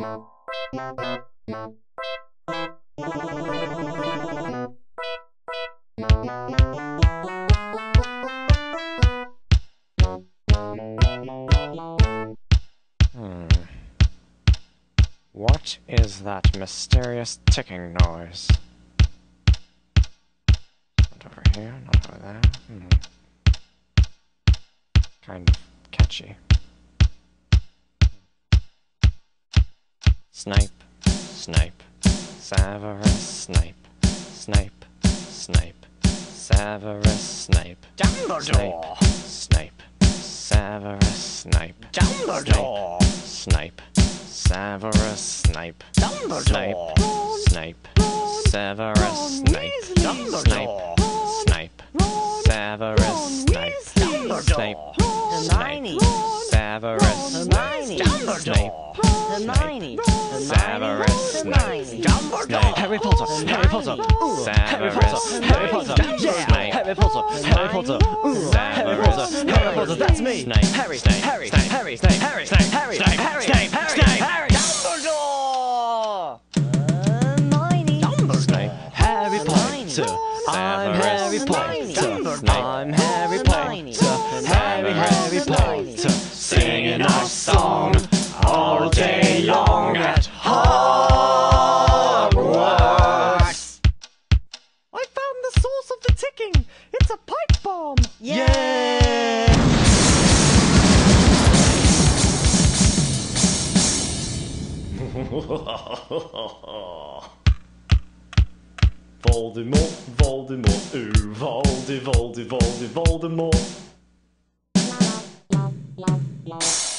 What is that mysterious ticking noise? Not over here, not over there. Kind of catchy. Snipe, snipe, Severus Snape, Snape, Snape, Severus Snape, Dumbledore, Snape, Severus Snape, Dumbledore, Snape, Severus Snape, Dumbledore, Snape, Severus Snape, Snape, Snape, Severus Snape, Snape, Hermione, Severus Hermione, Snape, Hermione, Severus Snape, Dumbledore, Harry Potter, Harry Potter, Severus, Harry Potter, Snape, Harry Potter, Harry Potter, Harry Potter, Harry Potter, that's me, Snape, Harry, Snape, Harry, Snape, Harry, Snape, Harry, Snape, Harry, Snape, Harry, Snape, Harry, Snape, Harry, Dumbledore, Hermione, Snape, Harry Potter, I'm Harry Potter, I'm Harry Potter, Harry Potter, singing our song all day long at Hogwarts. I found the source of the ticking. It's a pipe bomb. Yay! Voldemort, Voldemort, ooh, Voldemort.